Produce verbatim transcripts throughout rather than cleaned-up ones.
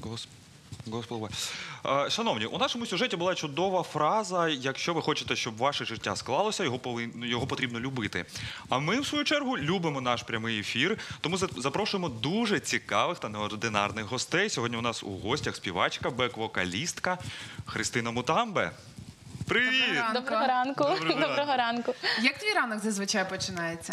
Гос... Господи. Е, Шановні, у нашому сюжеті була чудова фраза: якщо ви хочете, щоб ваше життя склалося, його, повин... його потрібно любити. А ми, в свою чергу, любимо наш прямий ефір, тому запрошуємо дуже цікавих та неординарних гостей. Сьогодні у нас у гостях співачка, бек-вокалістка Христина Мутамбе. Привіт! Доброго ранку. Доброго Доброго ранку. Як твій ранок зазвичай починається?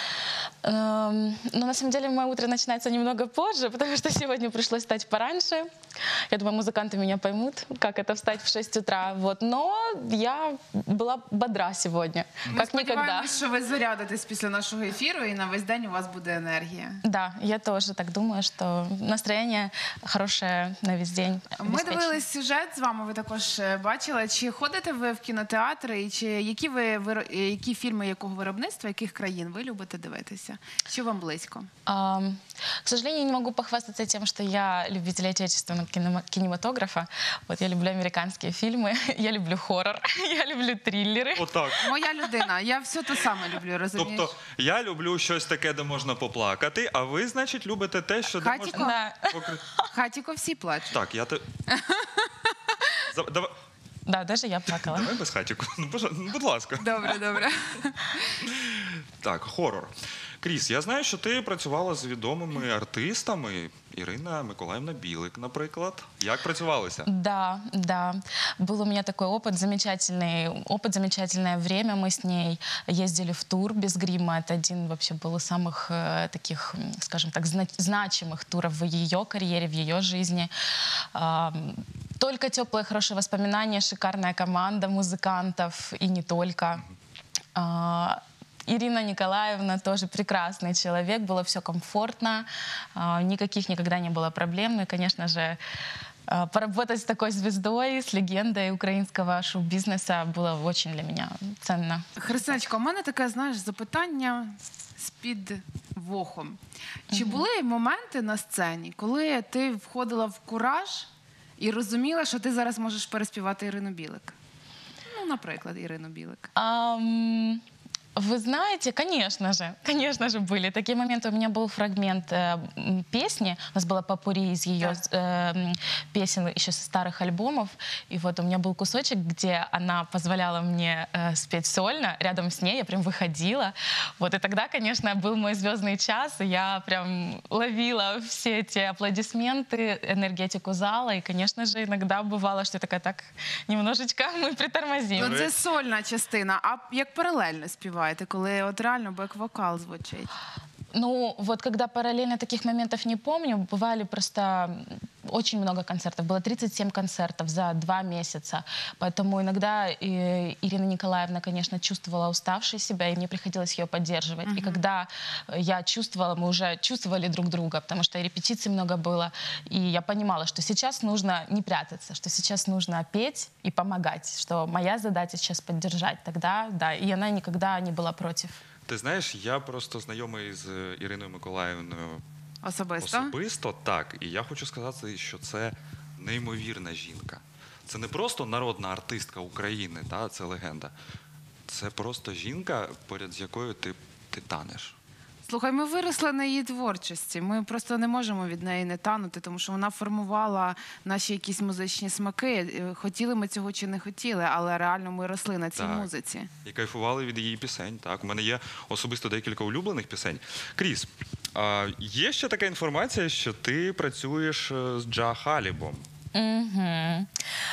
Эм, ну, на самом деле, мое утро начинается немного позже, потому что сегодня пришлось встать пораньше. Я думаю, музыканты меня поймут, как это встать в шесть утра. Вот. Но я была бодра сегодня, Ми как никогда. сподіваємось, що ви зарядитесь після нашого ефіру і на весь день у вас буде енергія. Да, я тоже так думаю, что настроение хорошее на весь день. Ми обеспечено. дивились сюжет з вами, ви також е, бачили. Чи ходите ви в кінотеатри, і чи які, ви, виро- е, які фільми якого виробництва, яких країн ви любите дивитися? Що вам близько? Ам, К сожалению, не могу похвастаться тем, что я любитель отечественного кинема- кинематографа. Вот я люблю американские фильмы, я люблю хоррор, я люблю триллеры. Отак. Моя людина, я все те саме люблю, розумієш? Тобто, я люблю щось таке, де можна поплакати, а ви, значить, любите те, що де Хатіко? можна... Да, покри- Хатіко всі плачуть. Так, я те... За- Давай... да, даже я плакала. Давай без хатіку. Ну, пожа- ну, будь ласка. Добре, добре. Так, хорор. Кріс, я знаю, що ти працювала з відомими артистами. Ірина Миколаївна Білик, наприклад. Як працювалися? Да, да. Был у меня такой опыт, замечательный опыт, замечательное время. Мы с ней ездили в тур без грима. Это один вообще был из самых э, таких, м, скажем так, зна- значимых туров в ее карьере, в ее жизни. А, только теплые, хорошие воспоминания, шикарная команда музыкантов и не только. А, Ирина Николаевна тоже прекрасный человек, было все комфортно, а, никаких никогда не было проблем. Ну и, конечно же, а, поработать с такой звездой, с легендой украинского шоу-бизнеса было очень для меня ценно. Христиночко, у мене таке, знаєш, запитання з-під вухом. Чи були моменти на сцені, коли ти входила в кураж і розуміла, що ти зараз можеш переспівати Ірину Білик? Ну, наприклад, Ірину Білик. Ам, Вы знаете, конечно же, конечно же были такие моменты. У меня был фрагмент э, м, песни, у нас было попурри из ее э, м, песен еще со старых альбомов, и вот у меня был кусочек, где она позволяла мне э, спеть сольно, рядом с ней я прям выходила, вот, и тогда, конечно, был мой звездный час, и я прям ловила все эти аплодисменты, энергетику зала, и, конечно же, иногда бывало, что я такая, так, немножечко мы притормозим. Ну, це сольна частина. А як паралельно співаєте, коли от реально бек-вокал звучить? Ну, вот когда параллельно таких моментов не помню, бывали просто очень много концертов. Было тридцать семь концертов за два месяца. Поэтому иногда э, Ирина Николаевна, конечно, чувствовала уставшей себя, и мне приходилось ее поддерживать. И когда я чувствовала, мы уже чувствовали друг друга, потому что и репетиций много было, и я понимала, что сейчас нужно не прятаться, что сейчас нужно петь и помогать, что моя задача сейчас поддержать. Тогда, да, и она никогда не была против. Ти знаєш, я просто знайомий з Іриною Миколаївною Особисто? особисто, так. І я хочу сказати, що це неймовірна жінка. Це не просто народна артистка України, та, це легенда. Це просто жінка, поряд з якою ти, ти танеш. Слухай, ми виросли на її творчості. Ми просто не можемо від неї не танути, тому що вона формувала наші якісь музичні смаки. Хотіли ми цього чи не хотіли, але реально ми росли на цій Так. музиці. І кайфували від її пісень. Так, у мене є особисто декілька улюблених пісень. Кріс, а, є ще така інформація, що ти працюєш е, з Джа Халібом. Мгм.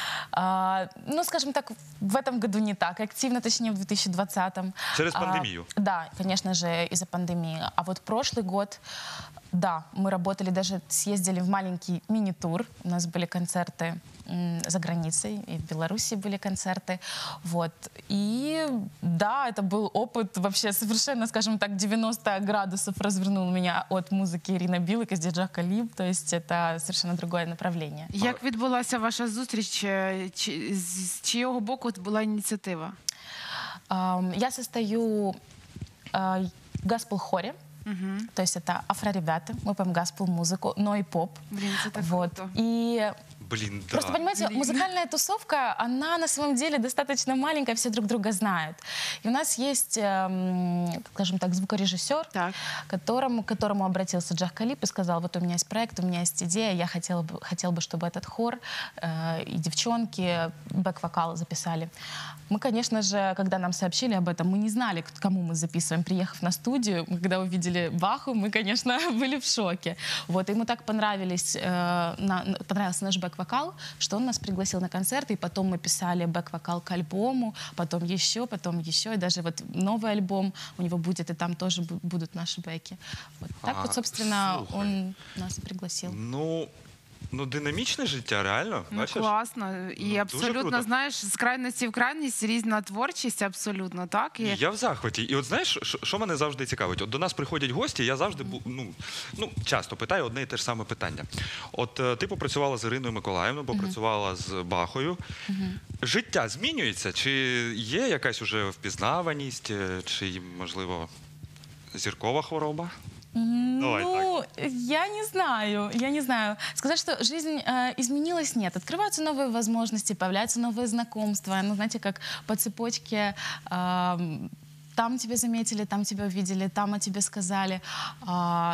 А, ну, скажем так, в этом году не так активно, точнее, в две тысячи двадцатом. Через А, пандемию. да, конечно же, из-за пандемии. А вот прошлый год, да, мы работали, даже съездили в маленький мини-тур. У нас были концерты м, за границей, и в Беларуси были концерты. Вот. И да, это был опыт вообще совершенно, скажем так, девяносто градусов развернул меня от музыки Ирина Билык из Джа Халиб. То есть это совершенно другое направление. Як відбулася ваша зустріч? Чи, чи- з чийого боку була ініціатива? Ам, Я состою а, в гаспел-хоре, то есть это афро-ребята, мы поем гаспел-музыку, но и поп. Блін, це так Вот. круто. И Блин, да. Просто, понимаете, Блин. музыкальная тусовка, она на самом деле достаточно маленькая, все друг друга знают. И у нас есть, эм, скажем так, звукорежиссер, Так. которому, к которому обратился Джах Калип и сказал, вот у меня есть проект, у меня есть идея, я хотела бы, хотел бы, чтобы этот хор э, и девчонки бэк-вокал записали. Мы, конечно же, когда нам сообщили об этом, мы не знали, к кому мы записываем. Приехав на студию, когда увидели Баху, мы, конечно, были в шоке. Вот, и ему так понравились, э, на, понравился наш бэк-вокал, что он нас пригласил на концерт, и потом мы писали бэк-вокал к альбому, потом еще, потом еще, и даже вот новый альбом у него будет, и там тоже бу- будут наши бэки. Вот так А, вот, собственно, слухай. он нас пригласил. Ну, ну, динамічне життя, реально. Ну, Бачиш? класно. І Ну, дуже абсолютно, круто. знаєш, з крайності в крайність різна творчість, абсолютно, так? І... Я в захваті. І от знаєш, що, що мене завжди цікавить? От до нас приходять гості, я завжди бу- ну, ну, часто питаю одне і те ж саме питання. От е, ти попрацювала з Іриною Миколаївною, попрацювала з Бахою. Життя змінюється? Чи є якась уже впізнаваність, е, чи, можливо, зіркова хвороба? Давай Ну, я не знаю, я не знаю. Сказать, что жизнь э, изменилась, нет. Открываются новые возможности, появляются новые знакомства. Ну, знаете, как по цепочке... э, там тебя заметили, там тебя увидели, там о тебе сказали, а,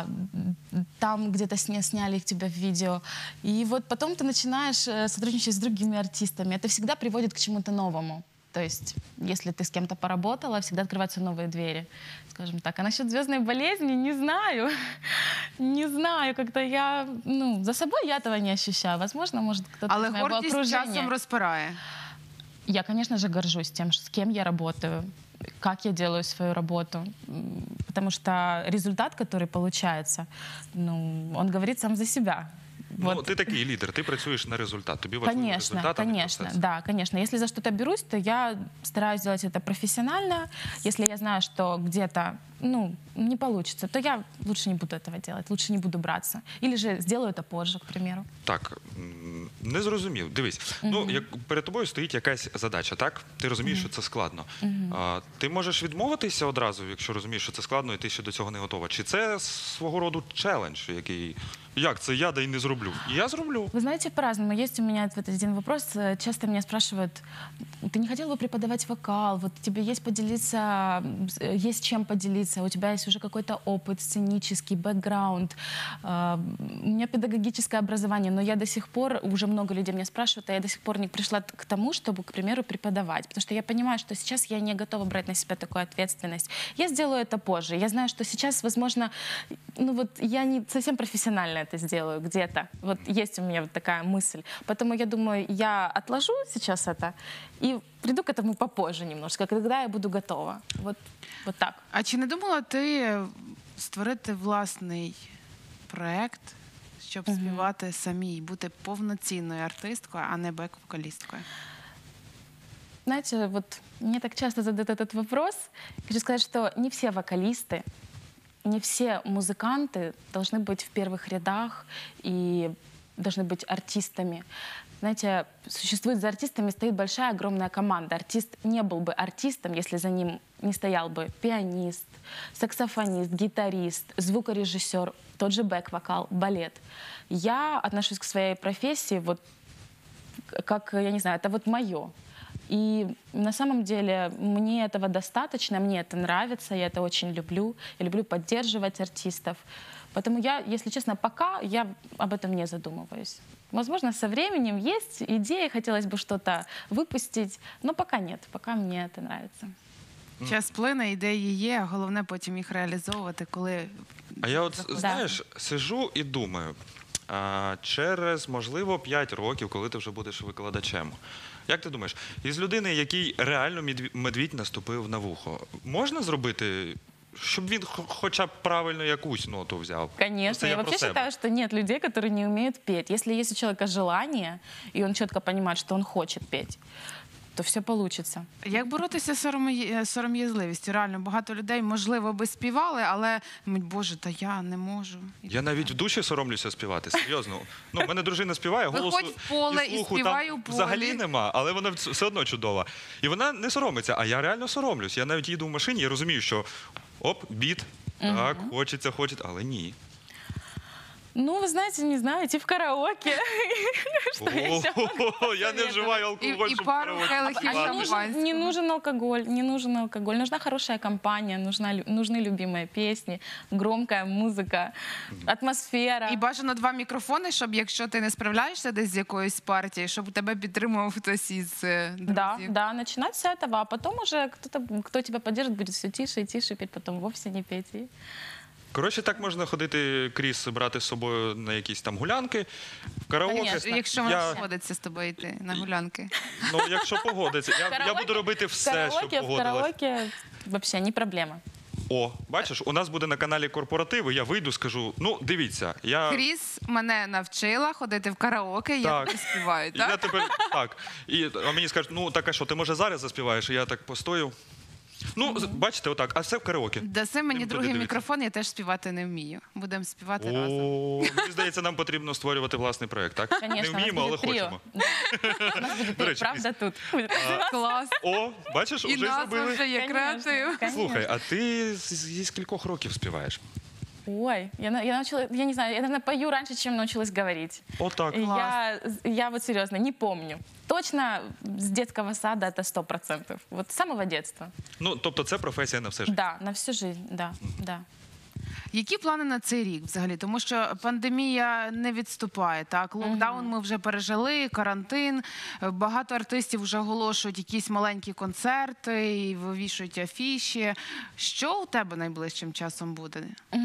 там где-то сня- сняли тебя в видео. И вот потом ты начинаешь э, сотрудничать с другими артистами. Это всегда приводит к чему-то новому. То есть, если ты с кем-то поработала, всегда открываются новые двери, скажем так. А насчет звездной болезни, не знаю. Не знаю, как-то я, ну, за собой я этого не ощущаю. Возможно, может, кто-то Але из моего гордість окружения. часом розпирає. Я, конечно же, горжусь тем, с кем я работаю, как я делаю свою работу. М, Потому что результат, который получается, ну, он говорит сам за себя. Ну, Вот. ти такий лідер, ти працюєш на результат. Тобі важливий Конечно, результат, а не конечно, процес. да, конечно. Если за что-то берусь, то я стараюсь делать это профессионально. Если я знаю, что где-то, ну, не получится, то я лучше не буду этого делать, лучше не буду браться. Или же сделаю это позже, к примеру. Так, м, не зрозумів. Дивись, ну як перед тобою стоїть якась задача, так? Ти розумієш, що це складно. А, ти можеш відмовитися одразу, якщо розумієш, що це складно, і ти ще до цього не готова. Чи це свого роду челендж, який як це я да й не зроблю? Я зроблю. Вы знаете, по-разному. Есть у меня вот один вопрос. Э, Часто меня спрашивают, ты не хотел бы преподавать вокал? Вот тебе есть поделиться, э, есть чем поделиться? У тебя есть уже какой-то опыт сценический, бэкграунд. Э, У меня педагогическое образование, но я до сих пор, уже много людей меня спрашивают, а я до сих пор не пришла т- к тому, чтобы, к примеру, преподавать. Потому что я понимаю, что сейчас я не готова брать на себя такую ответственность. Я сделаю это позже. Я знаю, что сейчас, возможно, ну вот я не совсем профессионально это сделаю где-то. Вот есть у меня вот такая мысль. Поэтому я думаю, я отложу сейчас это и приду к этому попозже немножко, когда я буду готова. Вот, вот так. А чи не думала ти створити власний проект, щоб співати самій, бути повноцінною артисткою, а не бек-вокалісткою? Знаете, вот мне так часто задают этот вопрос. Хочу сказать, что не все вокалисты, не все музыканты должны быть в первых рядах и должны быть артистами. Знаете, существует за артистами стоит большая, огромная команда. Артист не был бы артистом, если за ним не стоял бы пианист, саксофонист, гитарист, звукорежиссер, тот же бэк-вокал, балет. Я отношусь к своей профессии вот как, я не знаю, это вот мое. И на самом деле мне этого достаточно, мне это нравится, я это очень люблю. Я люблю поддерживать артистов. Поэтому я, если честно, пока я об этом не задумываюсь. Возможно, со временем есть идея, хотелось бы что-то выпустить, но пока нет, пока мне это нравится. Час плине, ідеї є, а головне потім їх реалізовувати, коли... А я от, заходить. знаєш, сижу і думаю, а, через, можливо, п'ять років, коли ти вже будеш викладачем, як ти думаєш, із людини, який реально медві- медвідь наступив на вухо, можна зробити, щоб він хо- хоча б правильно якусь ноту взяв? Конечно, Це я про вообще себе. считаю, что нет людей, которые не умеют петь. Если есть у человека желание, и он четко понимает, что он хочет петь, то все получится. Як боротися з сором'я- сором'язливістю? Реально, багато людей, можливо, би співали, але, думають, боже, та я не можу. Я навіть в душі соромлюся співати, серйозно. Ну, в мене дружина співає, голосу Виходь в поле і слуху співай там у полі. взагалі нема, але вона вс- все одно чудова. І вона не соромиться, а я реально соромлюсь. Я навіть їду в машині, я розумію, що оп, біт, так, хочеться, хочеться, але ні. Ну, вы знаете, не знаю, идти в караоке. Что еще? О, я не вживаю алкоголь, І- і щоб пару караоке келихів А не співати. шампанського. нужен, не нужен алкоголь, не нужен алкоголь. Нужна хорошая компания, нужна, лю- нужны любимые песни, громкая музыка, атмосфера. І бажано два мікрофони, щоб якщо ти не справляєшся десь з якоюсь партією, щоб тебе підтримував хтось із е, Да, друзів. да, начинать с этого, а потом уже кто-то, кто тебя поддержит, будет все тише и тише петь, потом вовсе не петь. И- Коротше, так можна ходити, Кріс, брати з собою на якісь там гулянки, в караоке. Конечно. Якщо вона Я- погодиться з тобою йти на гулянки. Ну, якщо погодиться. Я, я Караоке- буду робити В все, щоб караоке, в погодилась. караоке вообще не проблема. О, бачиш, у нас буде на каналі корпоративи, я вийду, скажу, ну, дивіться, я... Кріс мене навчила ходити в караоке, я Так. тобі співаю, І я так? тепер так. І а мені скажуть, ну так а що, ти може зараз заспіваєш? І я так постою. Ну, з- бачите, отак, а все в караоке. Даси мені Будемо другий дивитися. мікрофон, я теж співати не вмію. Будемо співати разом. О, мені здається, нам потрібно створювати власний проєкт, так? Конечно, Не у нас вміємо, але будет трио. хочемо. У нас будет До трио, речі, правда, тут. Клас. О, бачиш, І уже назва зробили. вже є Конечно, креатив. конечно. Слухай, а ти з, з, з кількох років співаєш? Ой, я, на- я научила, я не знаю, я, наверное, пою раньше, чем научилась говорить. Отак. И Класс. Я, я вот серьезно не помню. Точно с детского сада это сто процентов. Вот с самого детства. Ну, тобто це професія на все життя. Да, на всю жизнь, да, да. Які плани на цей рік взагалі? Тому що пандемія не відступає. Так, локдаун ми вже пережили, карантин. Е, Багато артистів вже оголошують якісь маленькі концерти і вивішують афіші. Що у тебе найближчим часом буде?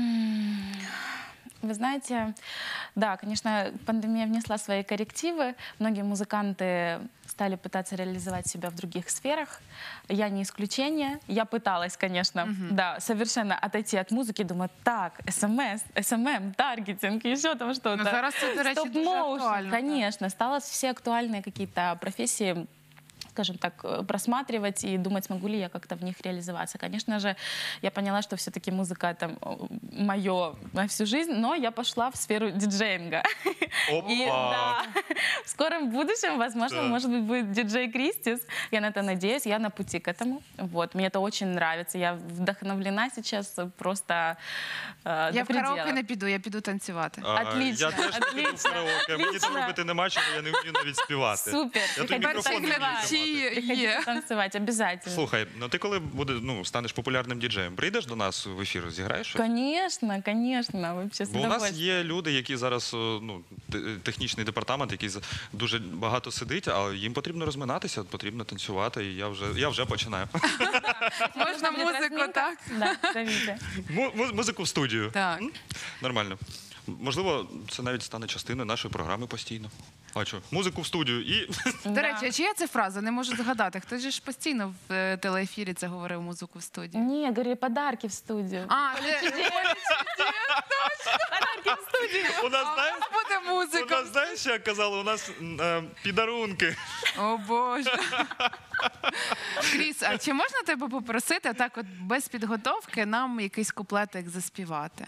Вы знаете, да, конечно, пандемия внесла свои коррективы. Многие музыканты стали пытаться реализовать себя в других сферах. Я не исключение. Я пыталась, конечно, да, совершенно отойти от музыки. Думаю, так, СМС, СММ, таргетинг, еще там что-то. Ну, зараз це, до речі, дуже Стоп-моушен, актуально, так. конечно. Стало все актуальные какие-то профессии, скажем так, э, просматривать и думать, смогу ли я как-то в них реализоваться. Конечно же, я поняла, что все-таки музыка это мое на всю жизнь, но я пошла в сферу диджеинга. Опа! И да, в скором будущем, возможно, Да. может быть, будет диджей Кристис. Я на это надеюсь, я на пути к этому. Вот, мне это очень нравится. Я вдохновлена сейчас просто э, Я до в караоке предела. не піду, я піду танцювати. А, Отлично, Я теж не піду в отлично, караоке. Мені там отлично. робити нема чого, я не вмію навіть співати. Супер. Я той Приходите мікрофон не вмію танцевать. тримати. Чи Приходите є? танцевать, обязательно. Слухай, ну ти коли буде, ну, станеш популярним діджеєм, прийдеш до нас в ефір, зіграєш щось? Конечно, конечно, вообще с Бо у нас удовольствием. є люди, які зараз, о, ну, те- технічний департамент, який за- дуже багато сидить, а їм потрібно розминатися, потрібно танцювати, і я вже, я вже починаю. Можна будет музику, разминка? так? Да, зовите. Му- му- Музику в студію. Так. Нормально. Можливо, це навіть стане частиною нашої програми постійно. А що? Музику в студію і До Да. речі, а чия це фраза? Не можу згадати. Хтось же ж постійно в е, телеефірі це говорив музику в студії. Не, говорили, подарки в студию. А, це- Подарки в студию. у нас, а в знаєш, нас буде у музика. нас, знаєш, як казали, у нас м, е, підарунки. О Боже. Кріс, а чи можна тебе попросити так, от без підготовки, нам якийсь куплетик заспівати?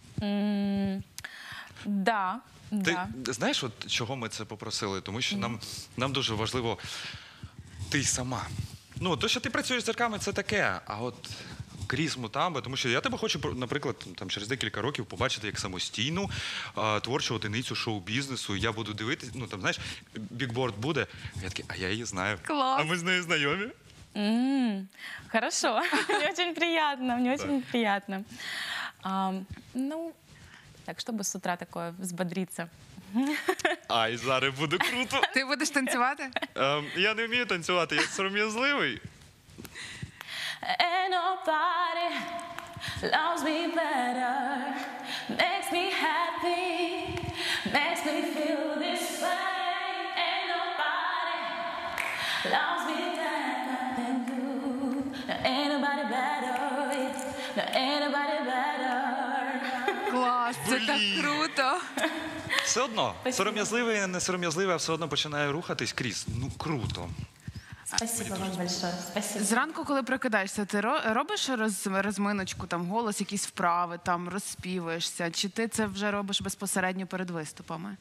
М, Да, Ти да. знаєш, от чого ми це попросили? Тому що нам, нам дуже важливо ти сама. Ну, то, що ти працюєш з зірками, це таке. А от крізь мутамби, тому що я тебе хочу, про- наприклад, там через декілька років побачити як самостійну а, творчу одиницю шоу-бізнесу. І я буду дивитися, ну там знаєш, бікборд буде. Я такий, а я її знаю. Клас. А ми з нею знайомі. М, Хорошо, мне очень приятно, мне очень приятно. Ам, Ну, так, чтобы с утра такое взбодриться. Ай, зараз буде круто. Ти будеш танцювати? Ем, я не вмію танцювати, я сором'язливий. Ain't nobody loves me better, makes me happy, makes me feel this way. Ain't nobody loves me better than you. No, ain't nobody better, no, ain't nobody better. Клас, це так Блін. круто. Все одно, сором'язливий, не сором'язливий, а все одно починає рухатись крізь. Ну круто. Спасибо вам большое. Спасибо. Зранку, коли прокидаєшся, ти ро- робиш роз, розминочку, там голос, якісь вправи, там розспівуєшся, чи ти це вже робиш безпосередньо перед виступами?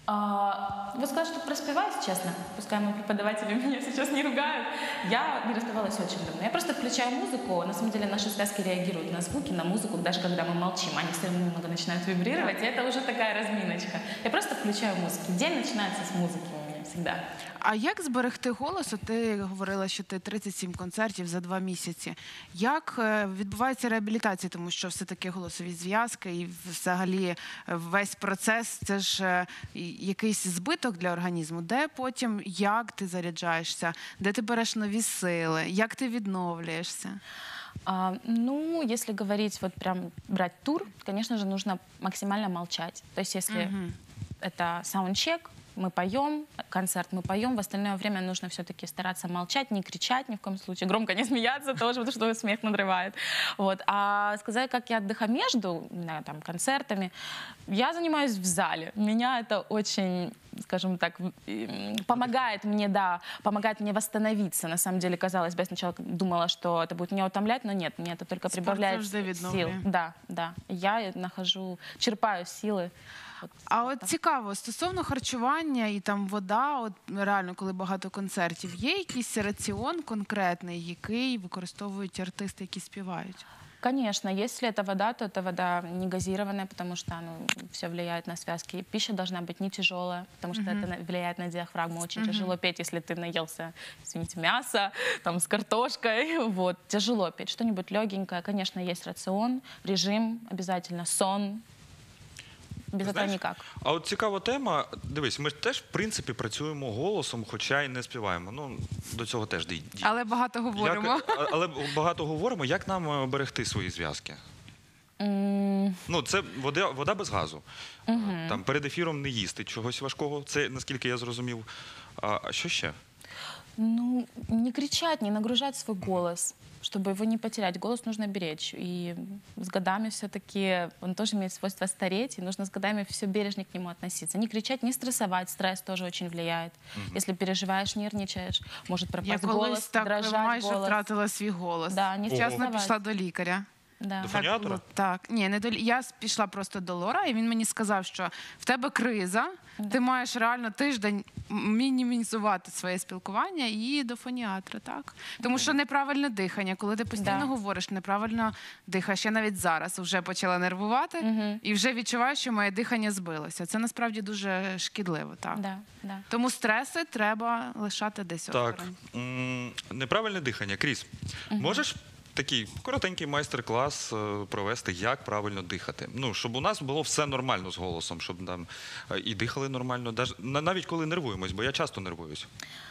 А, вот сказать, что проспеваюсь, честно. Пускай мои преподаватели меня сейчас не ругают. Я не расставалась очень давно. Я просто включаю музыку. На самом деле наши связки реагируют на звуки, на музыку, даже когда мы молчим. Они все равно немного начинают вибрировать, и это уже такая разминочка. Я просто включаю музыку. День начинается с музыки у меня всегда. А як зберегти голос? От ти говорила, що ти тридцять сім концертів за два місяці. Як е, відбувається реабілітація? Тому що все-таки голосові зв'язки і взагалі е, весь процес – це ж е, і- якийсь збиток для організму. Де потім, як ти заряджаєшся? Де ти береш нові сили? Як ти відновлюєшся? А, ну, если говорить, вот прям брать тур, конечно же, нужно максимально молчать. То есть если это саундчек, мы поем, концерт мы поем, в остальное время нужно все-таки стараться молчать, не кричать ни в коем случае, громко не смеяться тоже, потому что смех надрывает. Вот. А сказать, как я отдыхаю между да, там, концертами, я занимаюсь в зале. Меня это очень, скажем так, м, помогает мне, да, помогает мне восстановиться. На самом деле, казалось бы, я сначала думала, что это будет меня утомлять, но нет, мне это только Спорт прибавляет завжди сил. відновлює. Да, да. Я нахожу, черпаю силы. Вот. А от цікаво, стосовно харчування і там вода, от реально, коли багато концертів, є якийсь раціон конкретний, який використовують артисти, які співають? Конечно, если это вода, то это вода не газированная, потому что ну, все влияет на связки. Пища должна быть не тяжелая, потому что это на- влияет на диафрагму. Очень тяжело петь, если ты наелся, извините, мяса там, с картошкой. Вот. Тяжело петь. Что-нибудь легенькое. Конечно, есть рацион, режим, обязательно сон. Без этого Знаєш, никак. А от цікава тема. Дивись, ми ж теж, в принципі, працюємо голосом, хоча й не співаємо. Ну, до цього теж дій. Але багато говоримо. Як, а- але багато говоримо, як нам е, берегти свої зв'язки? М, Ну, це вода, вода без газу. Там перед ефіром не їсти чогось важкого. Це наскільки я зрозумів. А а що ще? Ну, не кричать, не нагружать свой голос, чтобы его не потерять. Голос нужно беречь. И с годами все-таки он тоже имеет свойство стареть, и нужно с годами все бережнее к нему относиться. Не кричать, не стрессовать. Стресс тоже очень влияет. Если переживаешь, нервничаешь, может Я пропасть колись голос, так дрожать майже голос. втратила свій голос. Да, не Вчасно стрессовать. пішла до лікаря. Да. До Так фоніатора? було. Так, ні, не до лі- я с- пішла просто до Лора, і він мені сказав, що в тебе криза, ти маєш реально тиждень м- мінімізувати своє спілкування і до фоніатра, так? Тому що неправильне дихання, коли ти постійно Да. говориш, неправильно дихаєш. Я навіть зараз вже почала нервувати і вже відчуваю, що моє дихання збилося. Це насправді дуже шкідливо, так. Да, да. Тому стреси треба лишати десь Так, осторонь. м, неправильне дихання. Кріс, можеш такий коротенький майстер-клас е, провести, як правильно дихати? Ну, щоб у нас було все нормально з голосом, щоб там е, і дихали нормально, даже- на- навіть коли нервуємось, бо я часто нервуюсь.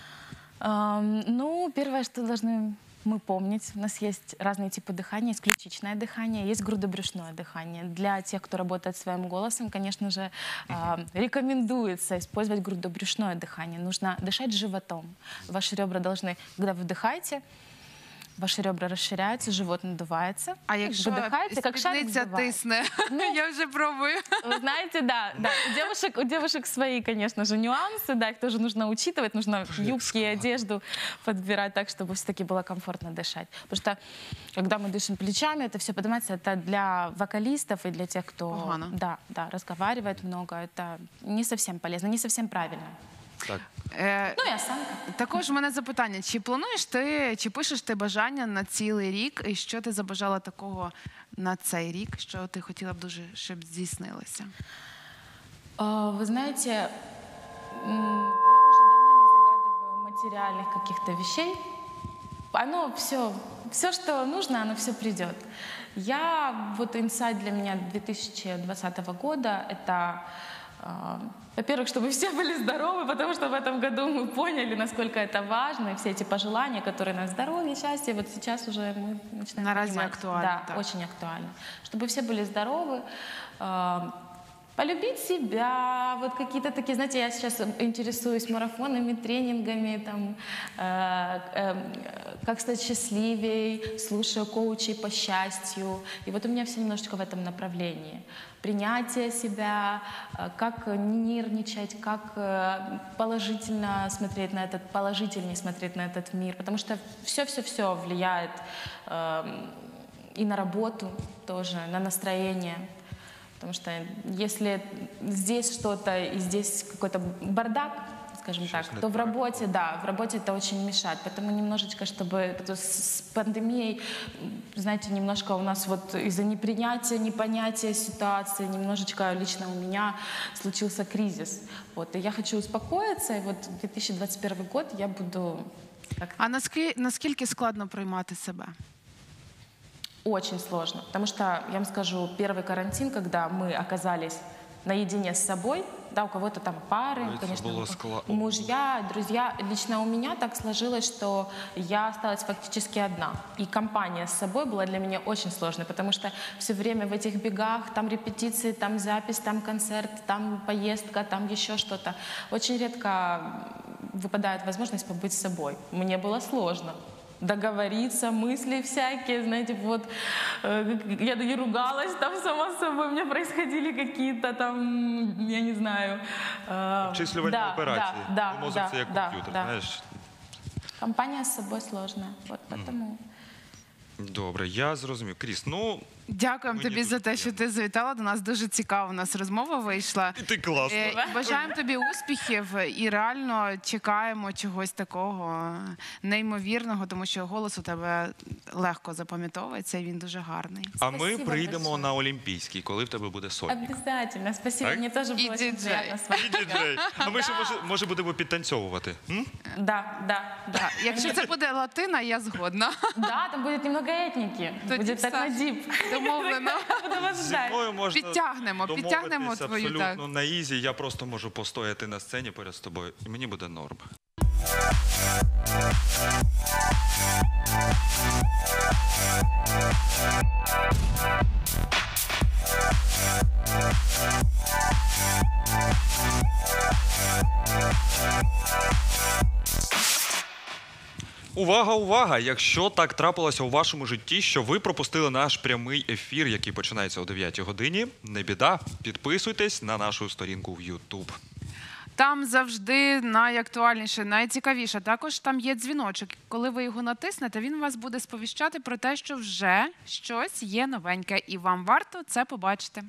Ам, ну, первое, что должны мы помнить, у нас есть разные типы дыхания. Есть ключичное дыхание, есть грудобрюшное дыхание. Для тех, кто работает своим голосом, конечно же, а, рекомендуется использовать грудобрюшное дыхание. Нужно дышать животом. Ваши ребра должны, когда вы вдыхаете, ваши ребра расширяются, живот надувается. А якщо Выдыхаете, как шарик спідниця вдувает. тисне, я вже пробую. Вы знаете, да, да. У девушек, у девушек свои, конечно же, нюансы, да, их тоже нужно учитывать, нужно юбки и одежду подбирать так, чтобы все-таки было комфортно дышать. Потому что, когда мы дышим плечами, это все поднимается, это для вокалистов и для тех, кто Погано. да, да, разговаривает много, это не совсем полезно, не совсем правильно. Так. Е, Ну, я сам. Також у мене запитання: чи плануєш ти, чи пишеш ти бажання на цілий рік, і що ти забажала такого на цей рік, що ти хотіла б дуже, щоб здійснилося? А, Вы знаете, м, я уже давно не загадываю материальных каких-то вещей. Оно все, все, что нужно, оно все придет. Я, вот инсайт для меня две тысячи двадцатого года, это, а, во-первых, чтобы все были здоровы, потому что в этом году мы поняли, насколько это важно, и все эти пожелания, которые на здоровье, счастье, вот сейчас уже мы начинаем Наразі понимать. актуально, Да, так. очень актуально. Чтобы все были здоровы, а, Полюбить себя, вот какие-то такие, знаете, я сейчас интересуюсь марафонами, тренингами, там, э, э, как стать счастливее, слушаю коучей по счастью. И вот у меня все немножечко в этом направлении. Принятие себя, э, как не нервничать, как э, положительно смотреть на этот, положительнее смотреть на этот мир, потому что все-все-все влияет э, и на работу тоже, на настроение. Потому что если здесь что-то и здесь какой-то бардак, скажем Щось так, не то в так. работе, да, в работе это очень мешает. Поэтому немножечко, чтобы то есть с пандемией, знаете, немножко у нас вот из-за непринятия, непонятия ситуации, немножечко лично у меня случился кризис. Вот, и я хочу успокоиться, и вот две тысячи двадцать первый год я буду как А наскільки, наскільки складно приймати себе? Очень сложно, потому что, я вам скажу, первый карантин, когда мы оказались наедине с собой, да, у кого-то там пары, Ой, это конечно, было скла- мужья, друзья. Лично у меня так сложилось, что я осталась фактически одна. И компания с собой была для меня очень сложной, потому что все время в этих бегах, там репетиции, там запись, там концерт, там поездка, там еще что-то. Очень редко выпадает возможность побыть с собой. Мне было сложно. Договориться, мысли всякие, знаете, вот, э, я и ругалась там сама с собой, у меня происходили какие-то там, я не знаю... Э, Обчислювальні да, операції. Да, да, Ну, мозок да, це як да, комп'ютер, да. знаєш. Компания с собой сложная, вот поэтому... Добре, я зрозумів. Кріс, ну, Дякуємо Мені тобі дуже за те, що ти завітала до нас. Дуже цікава у нас розмова вийшла. ти класно. Е, і Бажаємо тобі успіхів і реально чекаємо чогось такого неймовірного, тому що голос у тебе легко запам'ятовується, і він дуже гарний. А ми Спасибо прийдемо большое. на Олімпійський, коли в тебе буде сотня. Обязательно, спасибо, Так? мне тоже И было очень диджей. приятно с вами. І діджей. А ми ще, може, може будемо підтанцьовувати. М? Да, да, да. Так, якщо це буде латина, я згодна. Да, там будет немного этники, Тоді будет все. так на дип. Домовлено. Буду вас Зі ждать. мною можна Підтягнемо, підтягнемо домовитися твою, абсолютно так. на ізі. Я просто можу постояти на сцені поряд з тобою, і мені буде норм. Увага, увага! Якщо так трапилося у вашому житті, що ви пропустили наш прямий ефір, який починається о дев'ятій годині, не біда, підписуйтесь на нашу сторінку в YouTube. Там завжди найактуальніше, найцікавіше. Також там є дзвіночок. Коли ви його натиснете, він вас буде сповіщати про те, що вже щось є новеньке, і вам варто це побачити.